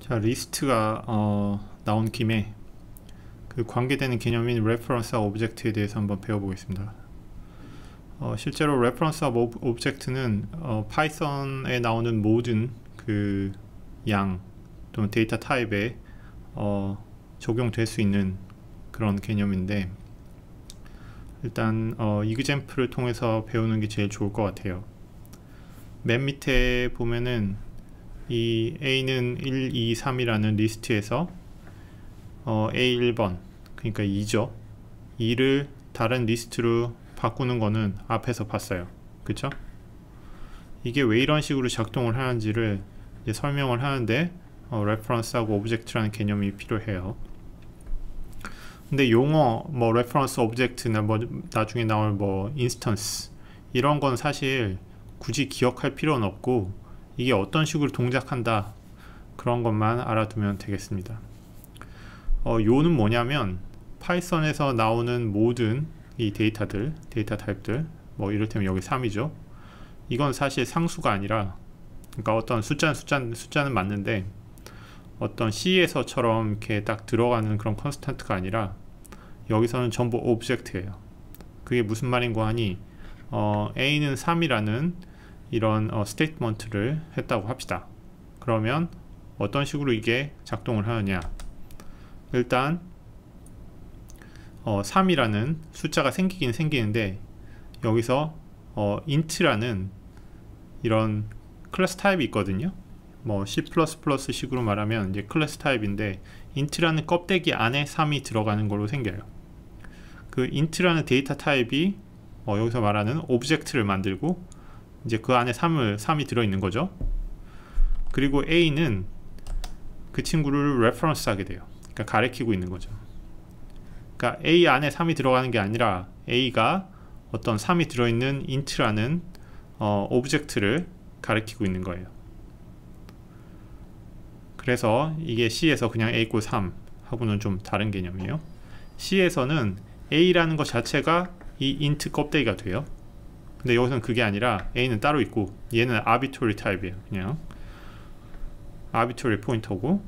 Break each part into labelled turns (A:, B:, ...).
A: 자, 리스트가 나온 김에 그 관계되는 개념인 reference와 object에 대해서 한번 배워보겠습니다. 실제로 reference와 object는 파이썬에 나오는 모든 그 양 또는 데이터 타입에 적용될 수 있는 그런 개념인데, 일단 이그젬플을 통해서 배우는 게 제일 좋을 것 같아요. 맨 밑에 보면은 이 A는 1, 2, 3이라는 리스트에서 A 1번, 그러니까 2죠. 2를 다른 리스트로 바꾸는 거는 앞에서 봤어요. 그쵸? 이게 왜 이런 식으로 작동을 하는지를 이제 설명을 하는데 reference하고 object라는 개념이 필요해요. 근데 용어 뭐 reference object나 뭐 나중에 나올 뭐 instance 이런 건 사실 굳이 기억할 필요는 없고, 이게 어떤 식으로 동작한다 그런 것만 알아두면 되겠습니다. 요는 뭐냐면 파이썬에서 나오는 모든 이 데이터들, 데이터 타입들, 뭐 이를테면 여기 3이죠. 이건 사실 상수가 아니라, 그러니까 어떤 숫자는 맞는데 어떤 C에서처럼 이렇게 딱 들어가는 그런 컨스탄트가 아니라 여기서는 전부 오브젝트예요. 그게 무슨 말인고 하니 A는 3이라는 이런 스테이트먼트를 했다고 합시다. 그러면 어떤 식으로 이게 작동을 하느냐, 일단 3이라는 숫자가 생기긴 생기는데 여기서 int라는 이런 클래스 타입이 있거든요. 뭐 C++ 식으로 말하면 이제 클래스 타입인데 int라는 껍데기 안에 3이 들어가는 걸로 생겨요. 그 int라는 데이터 타입이 여기서 말하는 오브젝트를 만들고 이제 그 안에 3이 들어있는 거죠. 그리고 A는 그 친구를 reference 하게 돼요. 그러니까 가리키고 있는 거죠. 그러니까 A 안에 3이 들어가는 게 아니라 A가 어떤 3이 들어있는 int라는 오브젝트를 가리키고 있는 거예요. 그래서 이게 C에서 그냥 A = 3 하고는 좀 다른 개념이에요. C에서는 A라는 것 자체가 이 int 껍데기가 돼요. 근데 여기서는 그게 아니라 A는 따로 있고 얘는 arbitrary 타입이에요. 그냥 arbitrary 포인터고,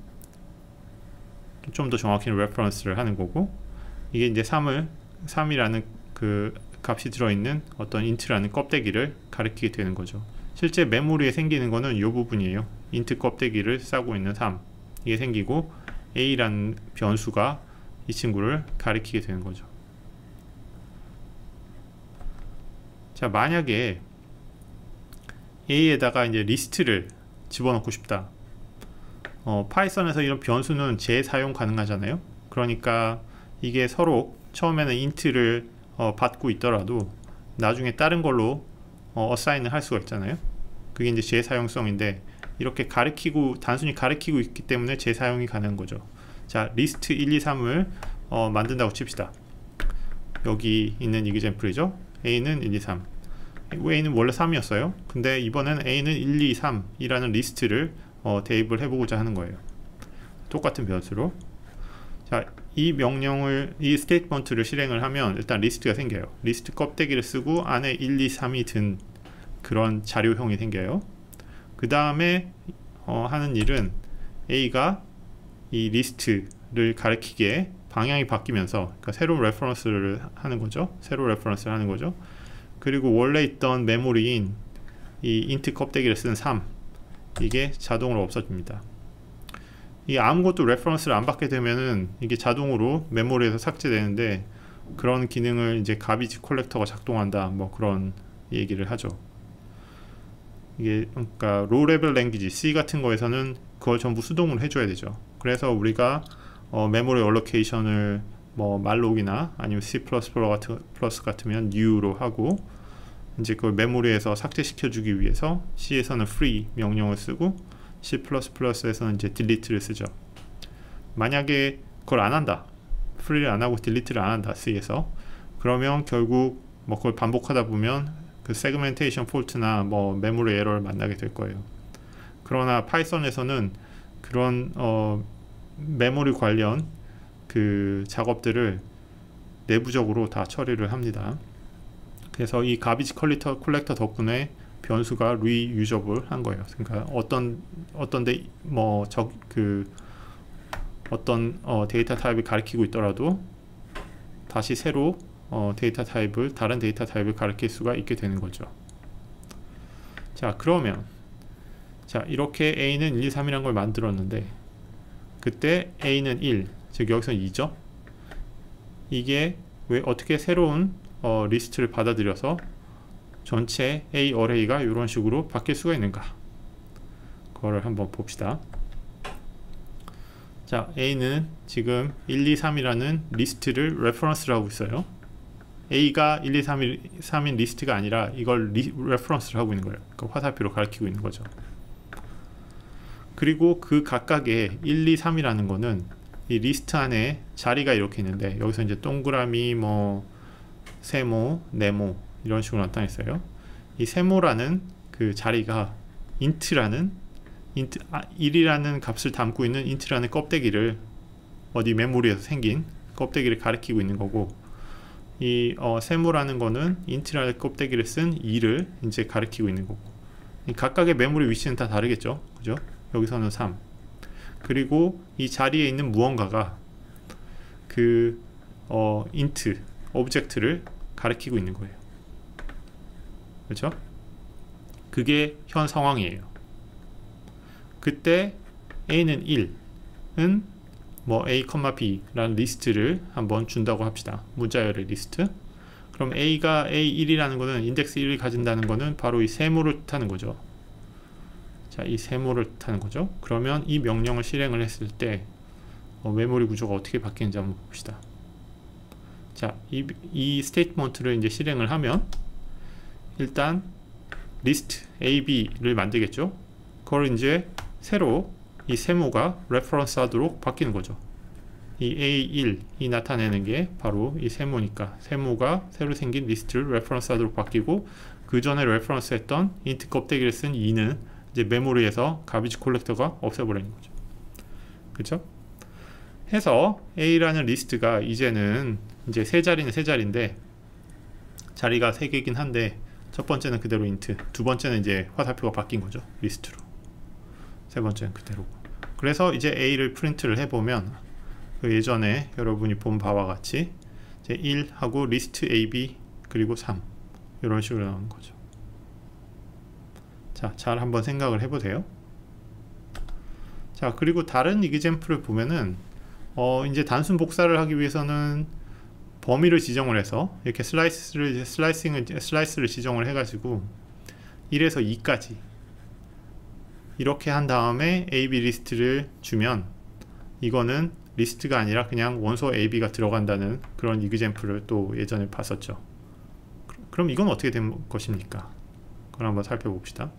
A: 좀 더 정확히는 reference를 하는 거고, 이게 이제 3이라는 그 값이 들어있는 어떤 int라는 껍데기를 가리키게 되는 거죠. 실제 메모리에 생기는 거는 이 부분이에요. int 껍데기를 싸고 있는 3, 이게 생기고 A라는 변수가 이 친구를 가리키게 되는 거죠. 자, 만약에 A에다가 이제 리스트를 집어넣고 싶다. 파이썬에서 이런 변수는 재사용 가능하잖아요. 그러니까 이게 서로 처음에는 int를 받고 있더라도 나중에 다른 걸로 어사인을 할 수가 있잖아요. 그게 이제 재사용성인데, 이렇게 단순히 가리키고 있기 때문에 재사용이 가능한 거죠. 자, 리스트 1, 2, 3을 만든다고 칩시다. 여기 있는 이그젬플이죠. A는 1, 2, 3. A는 원래 3이었어요. 근데 이번엔 A는 1, 2, 3 이라는 리스트를 대입을 해보고자 하는 거예요. 똑같은 변수로. 자, 이 스테이트먼트를 실행을 하면 일단 리스트가 생겨요. 리스트 껍데기를 쓰고 안에 1, 2, 3이 든 그런 자료형이 생겨요. 그 다음에 하는 일은 A가 이 리스트를 가리키게 방향이 바뀌면서, 그러니까 새로운 레퍼런스를 하는 거죠. 그리고 원래 있던 메모리인 이 int 껍데기를 쓰는 3, 이게 자동으로 없어집니다. 이 아무것도 레퍼런스를 안 받게 되면은 이게 자동으로 메모리에서 삭제되는데, 그런 기능을 이제 가비지 컬렉터가 작동한다, 뭐 그런 얘기를 하죠. 이게 그러니까 로우 레벨 랭귀지 C 같은 거에서는 그걸 전부 수동으로 해줘야 되죠. 그래서 우리가 메모리 얼로케이션을 뭐 말록이나 아니면 C++ 같으면 new로 하고, 이제 그걸 메모리에서 삭제시켜 주기 위해서 C에서는 free 명령을 쓰고 C++에서는 이제 delete를 쓰죠. 만약에 그걸 안 한다, free를 안 하고 delete를 안 한다 C에서, 그러면 결국 뭐 그걸 반복하다 보면 그 세그멘테이션 폴트나 뭐 메모리 에러를 만나게 될 거예요. 그러나 파이썬에서는 그런 메모리 관련 그 작업들을 내부적으로 다 처리를 합니다. 그래서 이 가비지 컬렉터 덕분에 변수가 reusable 한 거예요. 그러니까 어떤데 뭐 어떤 데이터 타입을 가리키고 있더라도 다시 새로 다른 데이터 타입을 가리킬 수가 있게 되는 거죠. 자, 그러면 자, 이렇게 a는 1, 2, 3이라는 걸 만들었는데 그때 a는 1, 즉 여기서 2죠. 이게 왜 어떻게 새로운 리스트를 받아들여서 전체 A 어레이가 이런 식으로 바뀔 수가 있는가, 그거를 한번 봅시다. 자, A는 지금 1, 2, 3이라는 리스트를 레퍼런스를 하고 있어요. A가 1, 2, 3인 리스트가 아니라 이걸 레퍼런스를 하고 있는 거예요. 그 화살표로 가리키고 있는 거죠. 그리고 그 각각의 1, 2, 3이라는 거는 이 리스트 안에 자리가 이렇게 있는데, 여기서 이제 동그라미, 뭐 세모, 네모 이런 식으로 나타냈어요. 이 세모라는 그 자리가 int라는 1이라는 값을 담고 있는 int라는 껍데기를, 어디 메모리에서 생긴 껍데기를 가리키고 있는 거고, 이 세모라는 거는 int라는 껍데기를 쓴 2를 이제 가리키고 있는 거고, 이 각각의 메모리 위치는 다 다르겠죠, 그죠? 여기서는 3. 그리고 이 자리에 있는 무언가가 그 int 오브젝트를 가리키고 있는 거예요. 그렇죠? 그게 현 상황이에요. 그때 a는 1은 뭐 a, b 라는 리스트를 한번 준다고 합시다. 문자열의 리스트. 그럼 a가 a1이라는 거는, 인덱스 1을 가진다는 거는 바로 이 세모를 뜻하는 거죠. 자, 이 세모를 뜻하는 거죠. 그러면 이 명령을 실행을 했을 때 메모리 구조가 어떻게 바뀌는지 한번 봅시다. 자, 이 스테이트먼트를 이제 실행을 하면 일단 리스트 AB를 만들겠죠. 그걸 이제 새로 이 세모가 레퍼런스 하도록 바뀌는 거죠. 이 A1이 나타내는 게 바로 이 세모니까, 세모가 새로 생긴 리스트를 레퍼런스 하도록 바뀌고, 그 전에 레퍼런스 했던 int 껍데기를 쓴 2는 이제 메모리에서 가비지 콜렉터가 없애버리는 거죠. 그렇죠? 해서 A라는 리스트가 이제는 이제 세 자리는 세 자리인데, 자리가 세 개긴 한데 첫 번째는 그대로 int, 두 번째는 이제 화살표가 바뀐 거죠, 리스트로. 세 번째는 그대로고. 그래서 이제 A를 프린트를 해보면 그 예전에 여러분이 본 바와 같이 이제 1하고 리스트 AB 그리고 3 이런 식으로 나오는 거죠. 자, 잘 한번 생각을 해보세요. 자, 그리고 다른 이그젬플을 보면은 이제 단순 복사를 하기 위해서는 범위를 지정을 해서 이렇게 슬라이스를 지정을 해가지고 1에서 2까지 이렇게 한 다음에 AB 리스트를 주면, 이거는 리스트가 아니라 그냥 원소 AB가 들어간다는 그런 이그젬플을 또 예전에 봤었죠. 그럼 이건 어떻게 된 것입니까? 그걸 한번 살펴봅시다.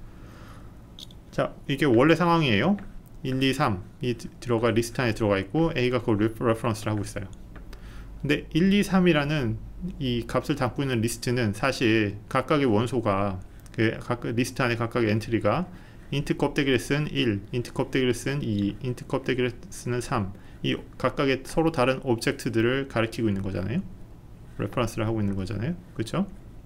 A: 자, 이게 원래 상황이에요. 1, 2, 3이 리스트 안에 들어가 있고 A가 그걸 레퍼런스를 하고 있어요. 근데 1, 2, 3이라는 이 값을 담고 있는 리스트는 사실 각각의 원소가 리스트 안에 각각의 엔트리가 int 껍데기를 쓴 1, int 껍데기를 쓴 2, int 껍데기를 쓰는 3, 이 각각의 서로 다른 오브젝트들을 가리키고 있는 거잖아요. 레퍼런스를 하고 있는 거잖아요. 그렇죠?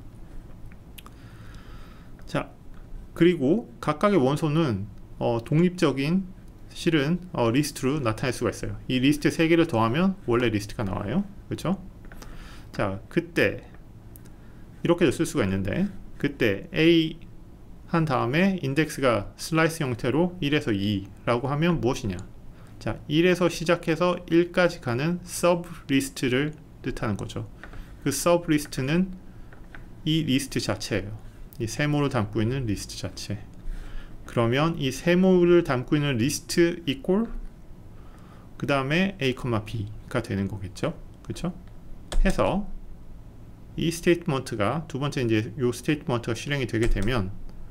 A: 자, 그리고 각각의 원소는 독립적인 실은 리스트로 나타낼 수가 있어요. 이 리스트 3개를 더하면 원래 리스트가 나와요. 그렇죠? 자, 그때 이렇게도 쓸 수가 있는데, 그때 A 한 다음에 인덱스가 슬라이스 형태로 1에서 2라고 하면 무엇이냐? 자, 1에서 시작해서 1까지 가는 서브 리스트를 뜻하는 거죠. 그 서브 리스트는 이 리스트 자체예요. 이 세모를 담고 있는 리스트 자체. 그러면 이 세모를 담고 있는 리스트 이퀄 그 다음에 A, B가 되는 거겠죠. 그렇죠? 해서 이 스테이트먼트가, 두 번째 이제 요 스테이트먼트가 실행이 되게 되면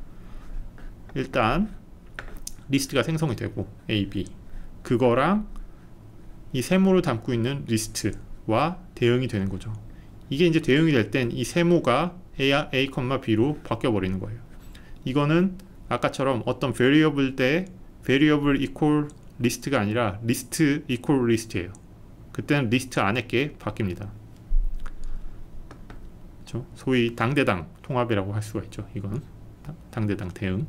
A: 일단 리스트가 생성이 되고 A, B 그거랑 이 세모를 담고 있는 리스트와 대응이 되는 거죠. 이게 이제 대응이 될 땐 이 세모가 A, B로 바뀌어 버리는 거예요. 이거는 아까처럼 어떤 variable 대 variable equal 리스트가 아니라 리스트 equal 리스트예요. 그때는 리스트 안에 게 바뀝니다. 그렇죠? 소위 당대당 통합이라고 할 수가 있죠. 이건 당대당 대응.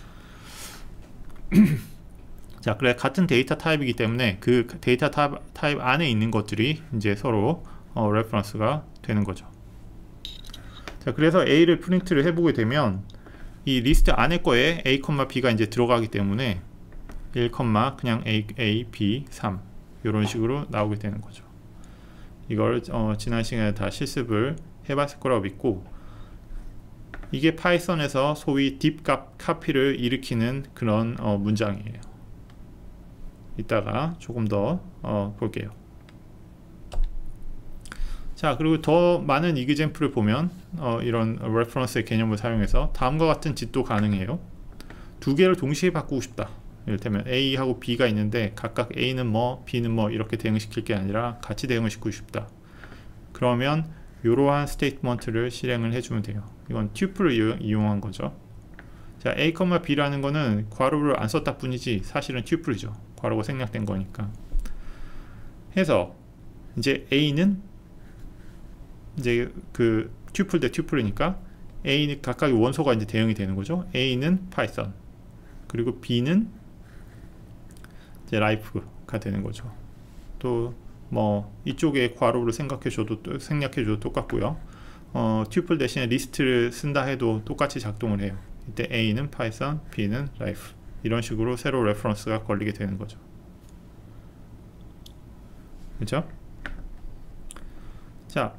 A: 자, 그래 같은 데이터 타입이기 때문에 그 데이터 타입 안에 있는 것들이 이제 서로 레퍼런스가 되는 거죠. 자, 그래서 A를 프린트를 해보게 되면 이 리스트 안에 거에 A, B가 이제 들어가기 때문에 1, 그냥 A, B, 3 이런 식으로 나오게 되는 거죠. 이걸 지난 시간에 다 실습을 해봤을 거라고 믿고, 이게 파이썬에서 소위 딥 카피를 일으키는 그런 문장이에요. 이따가 조금 더 볼게요. 자, 그리고 더 많은 이그젬플을 보면 이런 레퍼런스의 개념을 사용해서 다음과 같은 짓도 가능해요. 두 개를 동시에 바꾸고 싶다. 이를테면 A하고 B가 있는데 각각 A는 뭐 B는 뭐 이렇게 대응시킬 게 아니라 같이 대응을 시키고 싶다. 그러면 이러한 스테이트먼트를 실행을 해주면 돼요. 이건 튜플을 이용한 거죠. 자, A, B라는 거는 괄호를 안 썼다 뿐이지 사실은 튜플이죠. 괄호가 생략된 거니까. 해서 이제 A는 이제 그 튜플 대 튜플이니까 A는 각각의 원소가 이제 대응이 되는 거죠. A는 파이썬, 그리고 B는 이제 라이프가 되는 거죠. 또 뭐 이쪽에 괄호를 생략해줘도 똑같고요. 튜플 대신에 리스트를 쓴다 해도 똑같이 작동을 해요. 이때 A는 파이썬, B는 라이프, 이런 식으로 새로 레퍼런스가 걸리게 되는 거죠. 그렇죠? 자,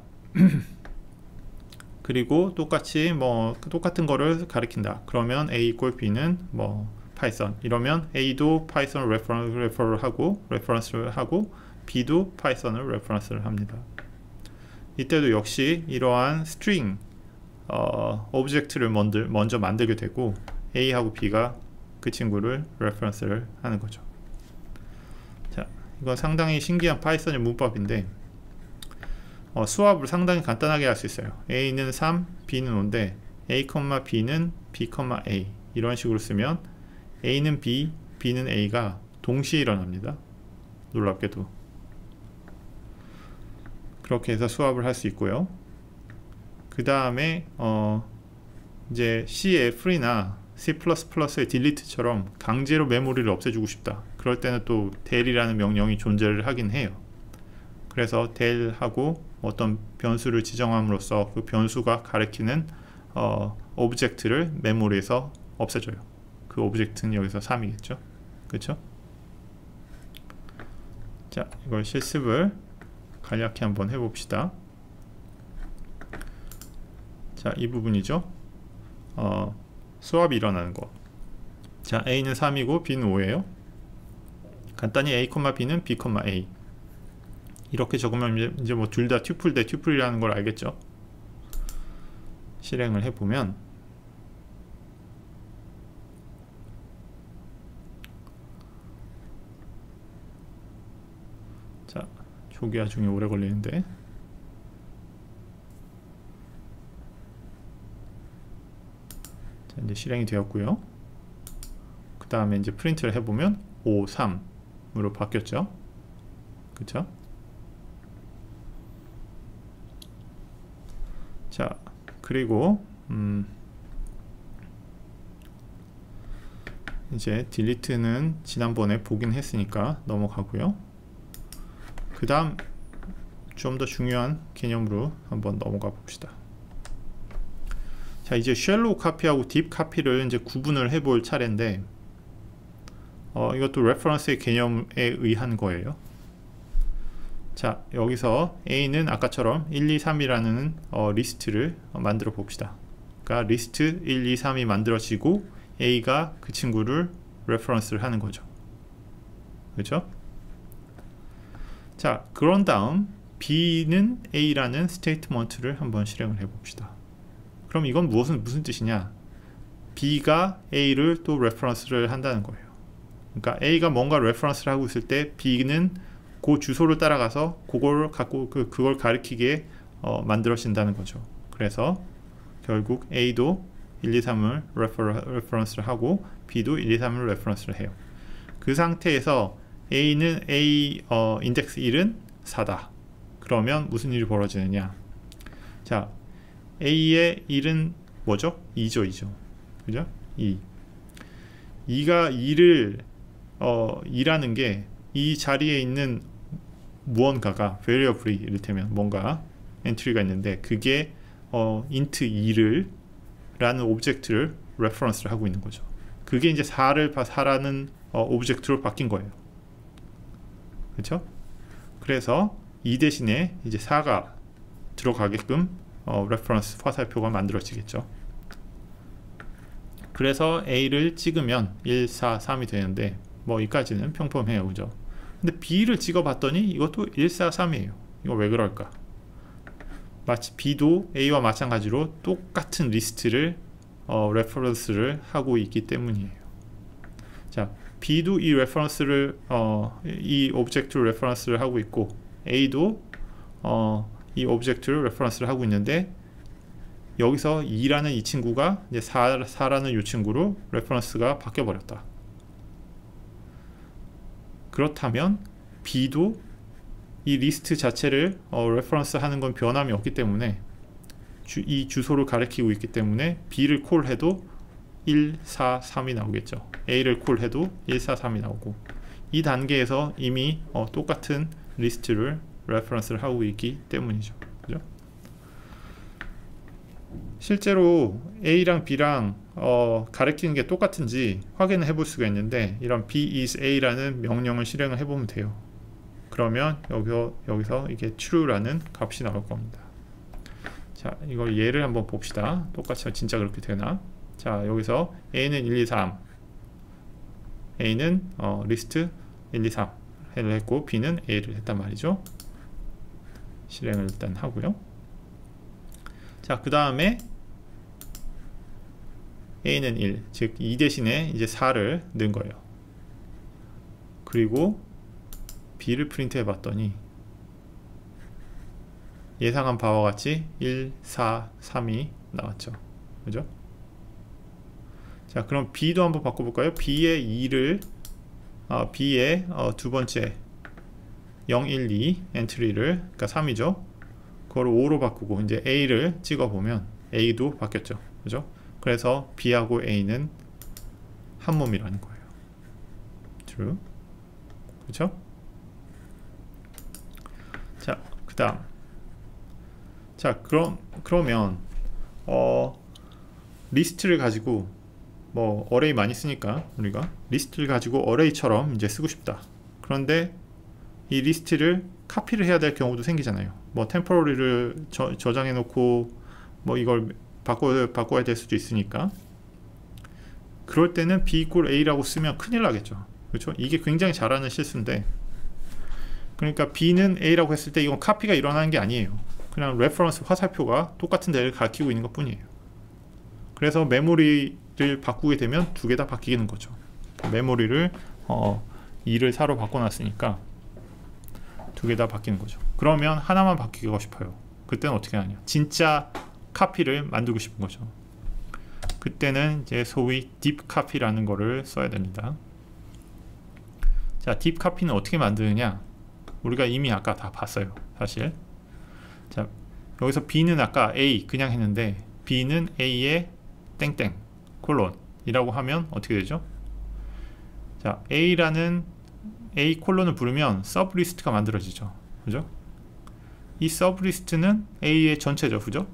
A: 그리고 똑같이 뭐 똑같은 거를 가리킨다. 그러면 A 이퀄 B는 뭐 파이썬, 이러면 A도 파이썬을 레퍼런스를 하고 B도 파이썬을 레퍼런스를 합니다. 이때도 역시 이러한 스트링 오브젝트를 먼저 만들게 되고 A하고 B가 그 친구를 레퍼런스를 하는 거죠. 자, 이건 상당히 신기한 파이썬의 문법인데 수합을 상당히 간단하게 할 수 있어요. A는 3, B는 5인데 A, B는 B, A 이런 식으로 쓰면 A는 B, B는 A가 동시에 일어납니다. 놀랍게도. 그렇게 해서 수합을 할 수 있고요. 그 다음에 이제 C의 free나 C++의 delete처럼 강제로 메모리를 없애주고 싶다. 그럴 때는 또 del이라는 명령이 존재를 하긴 해요. 그래서 del하고 어떤 변수를 지정함으로써 그 변수가 가리키는 오브젝트를 메모리에서 없애줘요. 그 오브젝트는 여기서 3이겠죠. 그렇죠? 자, 이걸 실습을 간략히 한번 해봅시다. 자, 이 부분이죠. 수합이 일어나는 거. 자, A는 3이고 B는 5예요. 간단히 A, B는 B, A 이렇게 적으면 이제 뭐 둘 다 튜플 대 튜플이라는 걸 알겠죠. 실행을 해보면 자, 초기화 중에 오래 걸리는데 자, 이제 실행이 되었고요. 그 다음에 이제 프린트를 해보면 5, 3으로 바뀌었죠. 그쵸? 자, 그리고 이제 딜리트는 지난번에 보긴 했으니까 넘어가고요. 그 다음 좀 더 중요한 개념으로 한번 넘어가 봅시다. 자, 이제 쉘로우 카피하고 딥 카피를 이제 구분을 해볼 차례인데 이것도 레퍼런스의 개념에 의한 거예요. 자, 여기서 A는 아까처럼 1, 2, 3이라는 리스트를 만들어 봅시다. 그러니까 리스트 1, 2, 3이 만들어지고 A가 그 친구를 레퍼런스를 하는 거죠. 그렇죠? 자, 그런 다음 B는 A라는 스테이트먼트를 한번 실행을 해 봅시다. 그럼 이건 무슨 뜻이냐? B가 A를 또 레퍼런스를 한다는 거예요. 그러니까 A가 뭔가 레퍼런스를 하고 있을 때 B는 그 주소를 따라가서 그걸 가리키게 만들어진다는 거죠. 그래서 결국 A도 1, 2, 3을 레퍼런스를 하고 B도 1, 2, 3을 레퍼런스를 해요. 그 상태에서 A는 인덱스 1은 4다. 그러면 무슨 일이 벌어지느냐? 자, A의 1은 뭐죠? 2죠. 그죠? 2가 2를 2라는 게 이 자리에 있는 무언가가 variable이 이를테면 뭔가 엔트리가 있는데 그게 int 2를 라는 오브젝트를 레퍼런스를 하고 있는 거죠. 그게 이제 4라는 오브젝트로 바뀐 거예요. 그렇죠? 그래서 2 대신에 이제 4가 들어가게끔 레퍼런스 화살표가 만들어지겠죠. 그래서 A를 찍으면 1, 4, 3이 되는데 뭐 여기까지는 평범해요. 그죠? 근데 B를 찍어 봤더니 이것도 1, 4, 3이에요. 이거 왜 그럴까? 마치 B도 A와 마찬가지로 똑같은 리스트를 레퍼런스를 하고 있기 때문이에요. 자, B도 이 레퍼런스를 이 오브젝트를 레퍼런스를 하고 있고 A도 이 오브젝트를 레퍼런스를 하고 있는데 여기서 2라는 이 친구가 이제 4라는 이 친구로 레퍼런스가 바뀌어 버렸다. 그렇다면 B도 이 리스트 자체를 레퍼런스 하는 건 변함이 없기 때문에 이 주소를 가리키고 있기 때문에 B를 콜해도 1, 4, 3이 나오겠죠. A를 콜해도 1, 4, 3이 나오고 이 단계에서 이미 똑같은 리스트를 레퍼런스를 하고 있기 때문이죠. 그죠? 실제로 A랑 B랑 가리키는 게 똑같은지 확인을 해볼 수가 있는데 이런 B is A라는 명령을 실행을 해보면 돼요. 그러면 여기서 이게 true라는 값이 나올 겁니다. 자, 이걸 예를 한번 봅시다. 똑같이 진짜 그렇게 되나? 자, 여기서 A는 1, 2, 3 A는 리스트 1, 2, 3를 했고 B는 A를 했단 말이죠. 실행을 일단 하고요. 자, 그 다음에 A는 1, 즉 2 대신에 이제 4를 넣은 거예요. 그리고 B를 프린트 해 봤더니 예상한 바와 같이 1, 4, 3이 나왔죠. 그죠? 자, 그럼 B도 한번 바꿔볼까요? B의 2를 B의 두 번째 0, 1, 2 엔트리를, 그러니까 3이죠. 그걸 5로 바꾸고 이제 A를 찍어보면 A도 바뀌었죠. 그죠? 그래서 B하고 A는 한 몸이라는 거예요. true. 그렇죠? 자, 그 다음. 자, 그러면 리스트를 가지고 뭐 어레이 많이 쓰니까 우리가 리스트를 가지고 어레이처럼 이제 쓰고 싶다. 그런데 이 리스트를 카피를 해야 될 경우도 생기잖아요. 뭐 템포러리를 저장해 놓고 뭐 이걸 바꿔야 될 수도 있으니까 그럴 때는 B equal A라고 쓰면 큰일 나겠죠. 그렇죠? 이게 굉장히 잘하는 실수인데, 그러니까 B는 A라고 했을 때 이건 카피가 일어나는 게 아니에요. 그냥 레퍼런스 화살표가 똑같은 데를 가리키고 있는 것 뿐이에요. 그래서 메모리를 바꾸게 되면 두 개 다 바뀌는 거죠. 메모리를 2를 4로 바꿔놨으니까 두 개 다 바뀌는 거죠. 그러면 하나만 바뀌고 싶어요. 그때는 어떻게 하냐? 진짜 카피를 만들고 싶은 거죠. 그때는 이제 소위 딥 카피라는 거를 써야 됩니다. 자, 딥 카피는 어떻게 만드느냐? 우리가 이미 아까 다 봤어요, 사실. 자, 여기서 B는 아까 A 그냥 했는데 B는 A의 땡땡 콜론 이라고 하면 어떻게 되죠? 자, A라는 A 콜론을 부르면 서브 리스트가 만들어지죠. 그죠? 이 서브 리스트는 A의 전체죠. 그죠?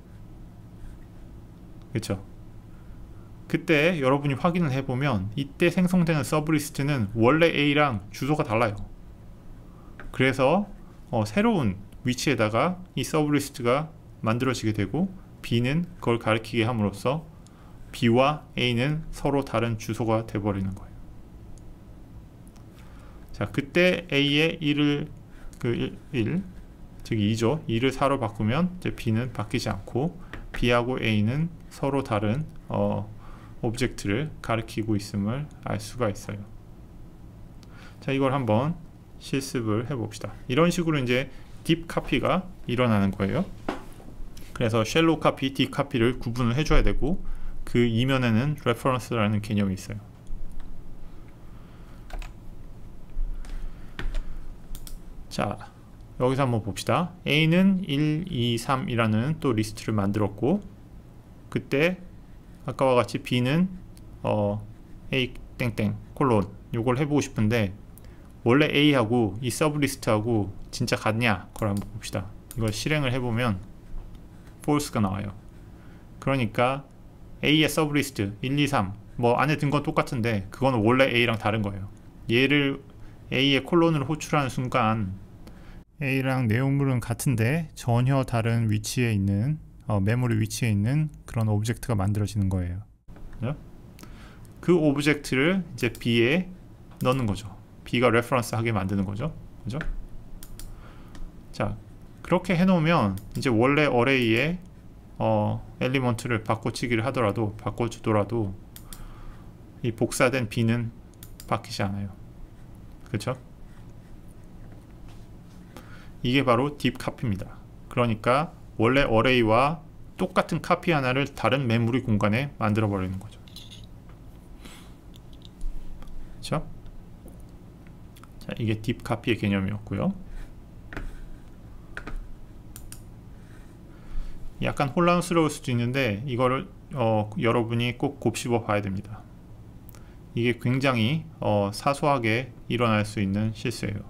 A: 그렇죠? 그때 여러분이 확인을 해보면 이때 생성되는 서브 리스트는 원래 A랑 주소가 달라요. 그래서 새로운 위치에다가 이 서브 리스트가 만들어지게 되고 B는 그걸 가리키게 함으로써 B와 A는 서로 다른 주소가 되어버리는 거예요. 자, 그때 A의 1을 즉 2죠. 2를 4로 바꾸면 이제 B는 바뀌지 않고 B하고 A는 서로 다른 오브젝트를 가리키고 있음을 알 수가 있어요. 자, 이걸 한번 실습을 해봅시다. 이런 식으로 이제 딥 카피가 일어나는 거예요. 그래서 쉘로우 카피, 딥 카피를 구분을 해줘야 되고 그 이면에는 레퍼런스라는 개념이 있어요. 자, 여기서 한번 봅시다. A는 1, 2, 3이라는 또 리스트를 만들었고 그때 아까와 같이 B는 A 땡땡 콜론 요걸 해보고 싶은데 원래 A하고 이 서브리스트하고 진짜 같냐 그걸 한번 봅시다. 이걸 실행을 해보면 false가 나와요. 그러니까 A의 서브리스트 1, 2, 3 뭐 안에 든 건 똑같은데 그건 원래 A랑 다른 거예요. 얘를 A의 콜론을 호출하는 순간 A랑 내용물은 같은데 전혀 다른 위치에 있는 메모리 위치에 있는 그런 오브젝트가 만들어지는 거예요. 그 오브젝트를 이제 B에 넣는 거죠. B가 레퍼런스 하게 만드는 거죠. 그죠? 자, 그렇게 해놓으면 이제 원래 어레이의 엘리먼트를 바꿔치기를 하더라도 바꿔주더라도 이 복사된 B는 바뀌지 않아요. 그렇죠? 이게 바로 딥 카피입니다. 그러니까 원래 어레이와 똑같은 카피 하나를 다른 메모리 공간에 만들어 버리는 거죠. 그렇죠? 자, 이게 딥 카피의 개념이었고요. 약간 혼란스러울 수도 있는데 이거를 여러분이 꼭 곱씹어 봐야 됩니다. 이게 굉장히 사소하게 일어날 수 있는 실수예요.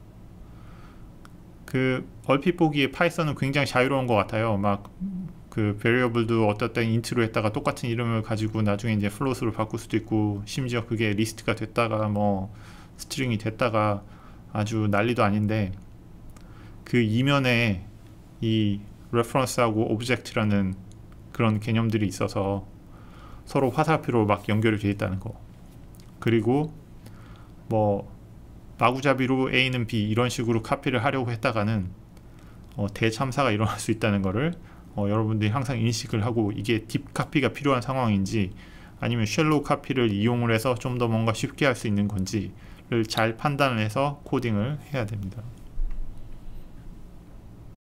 A: 그 얼핏 보기에 파이썬은 굉장히 자유로운 것 같아요. 막 그 베리어블도 어떨 땐 인트로 했다가 똑같은 이름을 가지고 나중에 이제 플롯으로 바꿀 수도 있고, 심지어 그게 리스트가 됐다가 뭐 스트링이 됐다가 아주 난리도 아닌데, 그 이면에 이 레퍼런스하고 오브젝트라는 그런 개념들이 있어서 서로 화살표로 막 연결이 되어 있다는 거, 그리고 뭐 마구잡이로 A는 B 이런 식으로 카피를 하려고 했다가는 대참사가 일어날 수 있다는 거를 여러분들이 항상 인식을 하고, 이게 딥 카피가 필요한 상황인지 아니면 쉘로우 카피를 이용을 해서 좀 더 뭔가 쉽게 할 수 있는 건지를 잘 판단을 해서 코딩을 해야 됩니다.